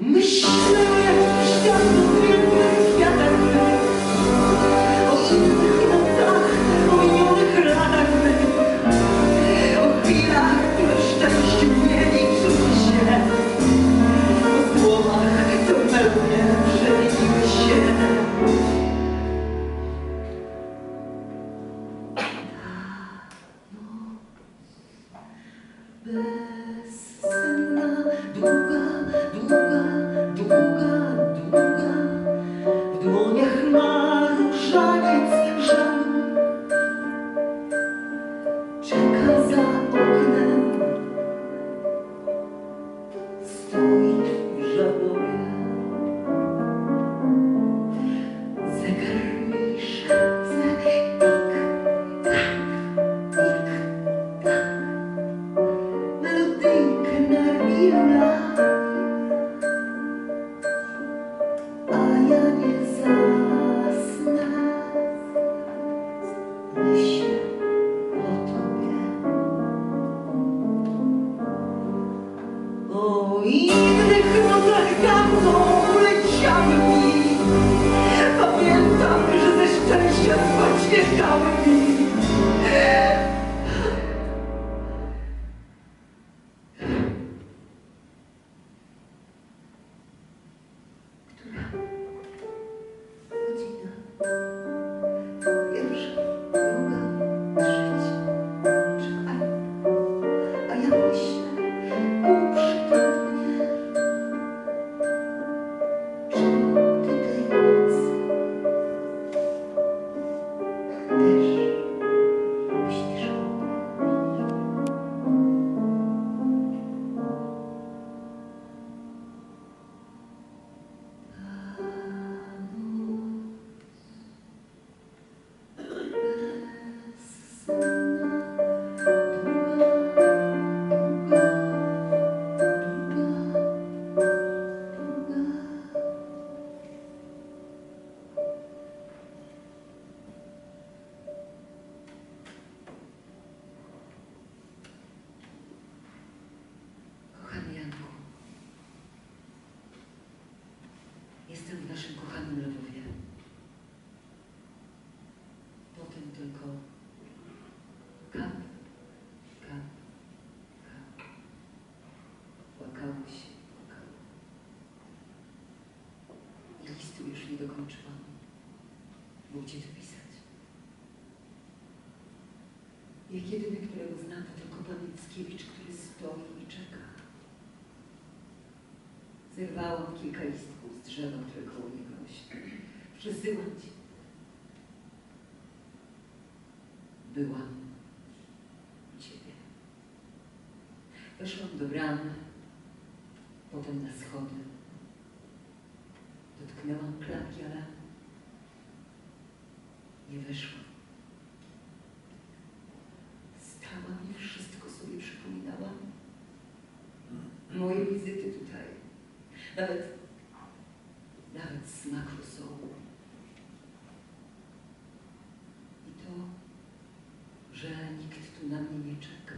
Myślę o jakimś dawno pięknych kwiatach mych, o innych nocach, o minionych latach mych, o chwilach, które w szczęściu mieli czuły się, o słowach, co we mnie przemieniły się. Bezsenna, długa, długa, długa, długa, w dłoniach ma różaniec żalu, czeka za oknem, stoi w żałobie. Zegar mi szepce tik-tak, tik-tak, melodyjkę nawila, a ja nie zasnę. Myślę o tobie, o innych nocach dawno uleciały mi. Pamiętam, że ze szczęścia spać nie dały mi. Godzina. Pierwsza, druga, trzecia, czwarta. A ja myślę półprzytomnie, czy ty tej nocy też myślisz o mnie? Kochany Janku, jestem w naszym kochanym Lwowie. Potem tylko kap, kap, kap. Płakało się, płakało. I listu już nie dokończyłam. Bo gdzie tu pisać? Jak jedyny, którego znam, to tylko pan Mickiewicz, który stoi i czeka. Zerwałam kilka listków z drzewa, które koło niego rośnie. Przesyłam ci. Byłam u ciebie. Weszłam do bramy, potem na schody. Dotknęłam klamki, ale nie weszłam. Stałam i wszystko sobie przypominałam. Moje wizyty tutaj. Nawet smak rosołu. I to, że nikt tu na mnie nie czeka.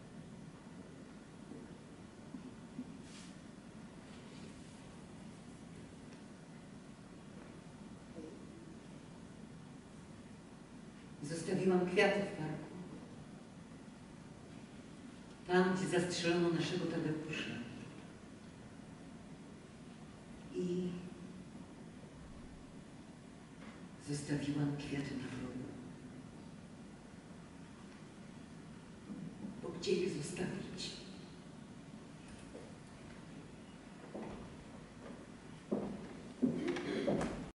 Zostawiłam kwiaty w parku. Tam, gdzie zastrzelono naszego Tadeusza. I zostawiłam kwiaty na progu. Bo gdzie je zostawić?